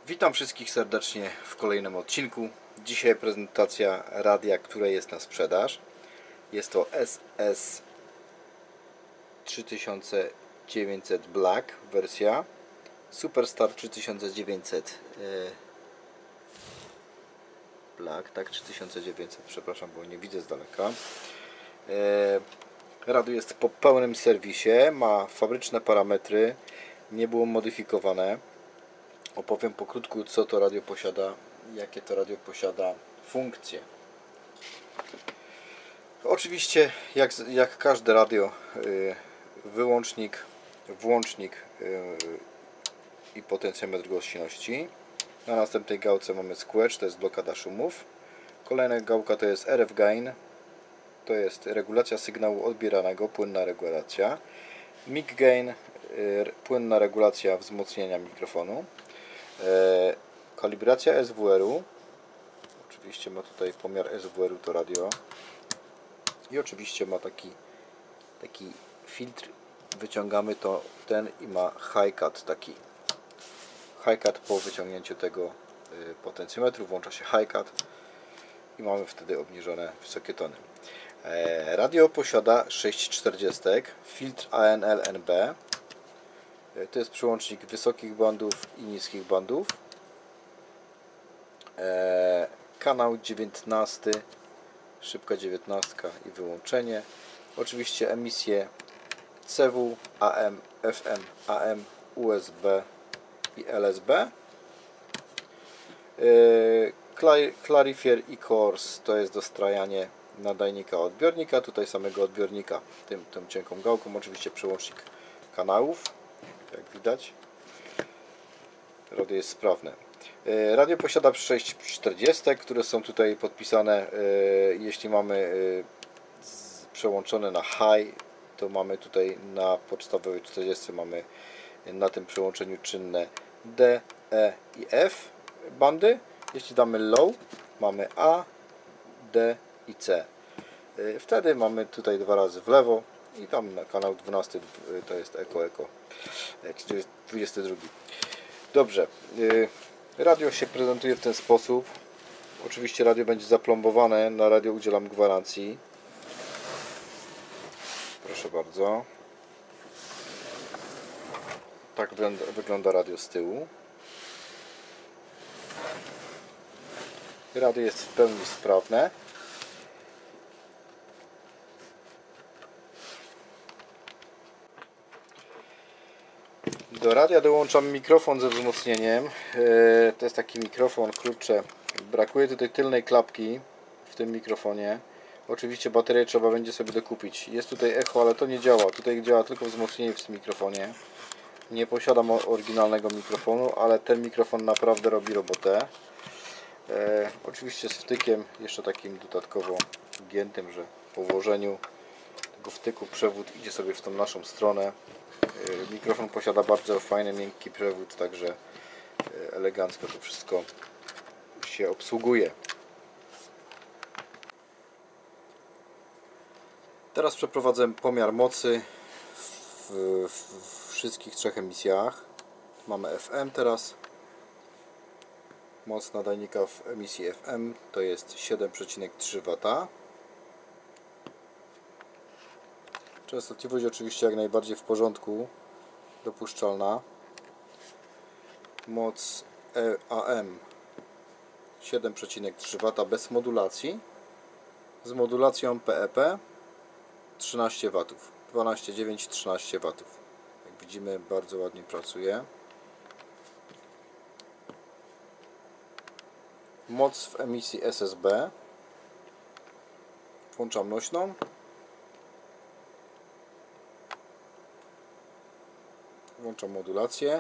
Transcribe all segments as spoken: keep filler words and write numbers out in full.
Witam wszystkich serdecznie w kolejnym odcinku. Dzisiaj prezentacja radia, które jest na sprzedaż. Jest to S S trzy tysiące dziewięćset Black wersja, Superstar trzy tysiące dziewięćset Black, tak, trzy tysiące dziewięćset, przepraszam, bo nie widzę z daleka. Radio jest po pełnym serwisie, ma fabryczne parametry, nie było modyfikowane. Opowiem pokrótku, co to radio posiada, jakie to radio posiada funkcje. Oczywiście, jak, jak każde radio, wyłącznik, włącznik i potencjometr głośności. Na następnej gałce mamy squelch, to jest blokada szumów. Kolejna gałka to jest R F gain, to jest regulacja sygnału odbieranego, płynna regulacja. Mic gain, płynna regulacja wzmocnienia mikrofonu. Kalibracja S W R-u, oczywiście ma tutaj pomiar S W R-u to radio i oczywiście ma taki taki filtr, wyciągamy to ten i ma high cut, taki high cut. Po wyciągnięciu tego potencjometru włącza się high cut i mamy wtedy obniżone wysokie tony. Radio posiada sześć czterdzieści, filtr A N L N B. To jest przełącznik wysokich bandów i niskich bandów. E, kanał dziewiętnasty, szybka dziewiętnastka i wyłączenie. Oczywiście emisje C W, A M, F M, A M, U S B i L S B. E, Clarifier i Course to jest dostrajanie nadajnika odbiornika. Tutaj samego odbiornika tym, tą cienką gałką. Oczywiście przełącznik kanałów. Jak widać, radio jest sprawne. Radio posiada sześć czterdzieści, które są tutaj podpisane. Jeśli mamy przełączone na high, to mamy tutaj na podstawowej czterdzieści mamy na tym przełączeniu czynne D, E i F bandy. Jeśli damy low, mamy A, D i C. Wtedy mamy tutaj dwa razy w lewo i tam na kanał dwunasty to jest eko eko, czyli dwudziesty drugi. Dobrze, radio się prezentuje w ten sposób. Oczywiście radio będzie zaplombowane, na radio udzielam gwarancji. Proszę bardzo. Tak wygląda radio z tyłu. Radio jest w pełni sprawne. Do radia dołączam mikrofon ze wzmocnieniem. To jest taki mikrofon, kurczę, brakuje tutaj tylnej klapki w tym mikrofonie. Oczywiście baterię trzeba będzie sobie dokupić. Jest tutaj echo, ale to nie działa. Tutaj działa tylko wzmocnienie w tym mikrofonie. Nie posiadam oryginalnego mikrofonu, ale ten mikrofon naprawdę robi robotę. E, oczywiście z wtykiem, jeszcze takim dodatkowo giętym, że po włożeniu tego wtyku przewód idzie sobie w tą naszą stronę. Mikrofon posiada bardzo fajny, miękki przewód, także elegancko to wszystko się obsługuje. Teraz przeprowadzę pomiar mocy w, w wszystkich trzech emisjach. Mamy F M teraz. Moc nadajnika w emisji F M to jest siedem przecinek trzy wata. Częstotliwość oczywiście jak najbardziej w porządku, dopuszczalna. Moc A M siedem przecinek trzy wata bez modulacji. Z modulacją P E P trzynaście watów. dwanaście dziewięć trzynaście watów. Jak widzimy, bardzo ładnie pracuje. Moc w emisji S S B. Włączam nośną. Włączam modulację.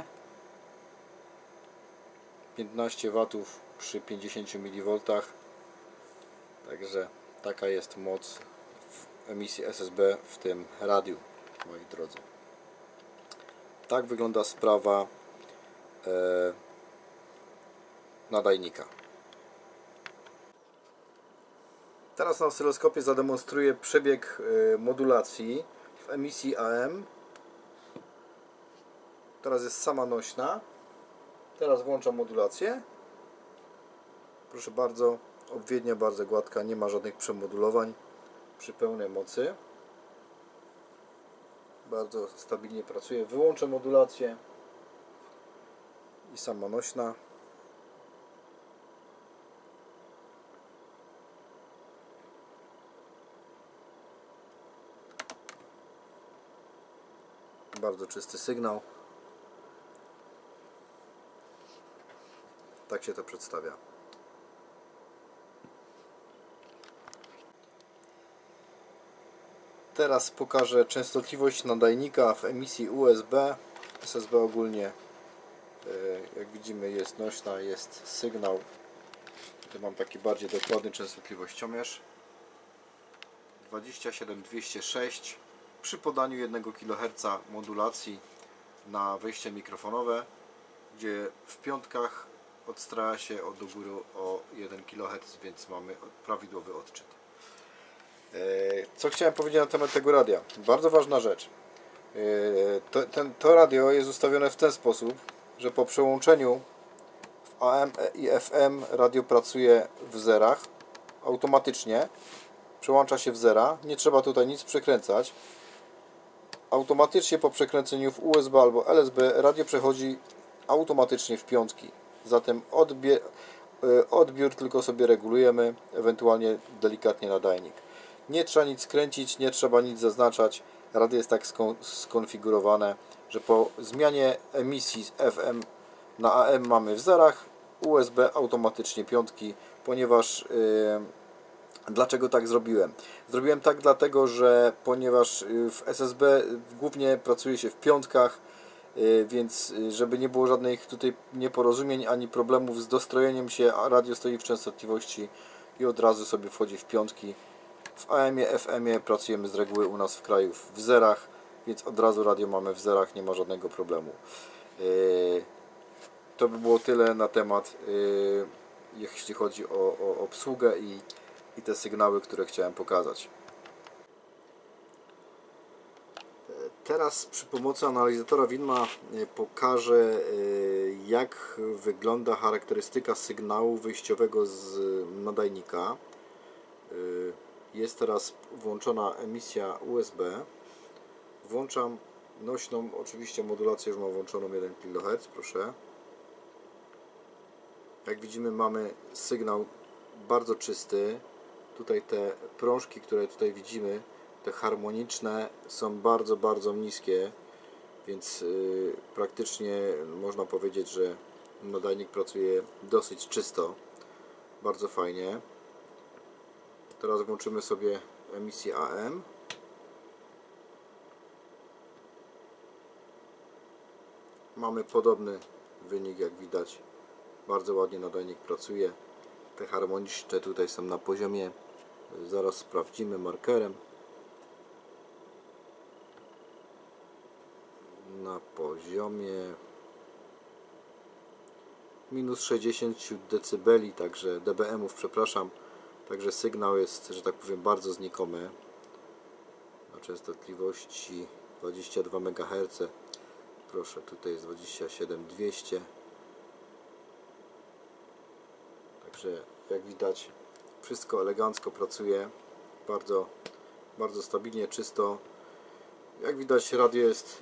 piętnaście watów przy pięćdziesięciu miliwoltach. Także taka jest moc w emisji S S B w tym radiu, moi drodzy. Tak wygląda sprawa e, nadajnika. Teraz na oscyloskopie zademonstruję przebieg e, modulacji w emisji A M. Teraz jest sama nośna. Teraz włączam modulację. Proszę bardzo, obwiednia bardzo gładka, nie ma żadnych przemodulowań przy pełnej mocy. Bardzo stabilnie pracuje. Wyłączę modulację i sama nośna. Bardzo czysty sygnał. Tak się to przedstawia. Teraz pokażę częstotliwość nadajnika w emisji U S B. S S B ogólnie, jak widzimy, jest nośna, jest sygnał. Tu mam taki bardziej dokładny częstotliwościomierz. dwadzieścia siedem dwieście sześć przy podaniu jednego kiloherca modulacji na wejście mikrofonowe, gdzie w piątkach odstraja się od do góry o jeden kiloherc, więc mamy prawidłowy odczyt. Co chciałem powiedzieć na temat tego radia? Bardzo ważna rzecz. To, ten, to radio jest ustawione w ten sposób, że po przełączeniu w A M i F M radio pracuje w zerach automatycznie. Przełącza się w zera, nie trzeba tutaj nic przekręcać. Automatycznie po przekręceniu w U S B albo L S B radio przechodzi automatycznie w piątki. Zatem odbiór, odbiór tylko sobie regulujemy, ewentualnie delikatnie nadajnik. Nie trzeba nic kręcić, nie trzeba nic zaznaczać. Radio jest tak skonfigurowane, że po zmianie emisji z F M na A M mamy w zerach, U S B automatycznie piątki, ponieważ yy, dlaczego tak zrobiłem? Zrobiłem tak dlatego, że ponieważ w S S B głównie pracuje się w piątkach, więc żeby nie było żadnych tutaj nieporozumień ani problemów z dostrojeniem się, a radio stoi w częstotliwości i od razu sobie wchodzi w piątki. W A M ie, F M ie pracujemy z reguły u nas w kraju w zerach, więc od razu radio mamy w zerach, nie ma żadnego problemu. To by było tyle na temat, jeśli chodzi o, o obsługę i i te sygnały, które chciałem pokazać. Teraz przy pomocy analizatora Winma pokażę, jak wygląda charakterystyka sygnału wyjściowego z nadajnika. Jest teraz włączona emisja U S B. Włączam nośną, oczywiście modulację już mam włączoną jeden kiloherc, proszę. Jak widzimy, mamy sygnał bardzo czysty. Tutaj te prążki, które tutaj widzimy, te harmoniczne, są bardzo, bardzo niskie, więc yy, praktycznie można powiedzieć, że nadajnik pracuje dosyć czysto, bardzo fajnie. Teraz włączymy sobie emisję A M. Mamy podobny wynik, jak widać, bardzo ładnie nadajnik pracuje. Te harmoniczne tutaj są na poziomie, zaraz sprawdzimy markerem, na poziomie minus sześćdziesiąt decybeli, także dBm-ów, przepraszam, także sygnał jest, że tak powiem, bardzo znikomy. Na częstotliwości dwadzieścia dwa megaherce, proszę, tutaj jest dwadzieścia siedem dwieście. Także jak widać, wszystko elegancko pracuje, bardzo, bardzo stabilnie, czysto. Jak widać, radio jest,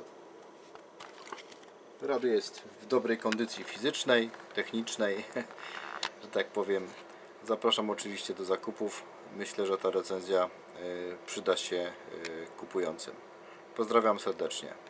yy, radio jest w dobrej kondycji fizycznej, technicznej, że tak powiem. Zapraszam oczywiście do zakupów. Myślę, że ta recenzja yy, przyda się yy, kupującym. Pozdrawiam serdecznie.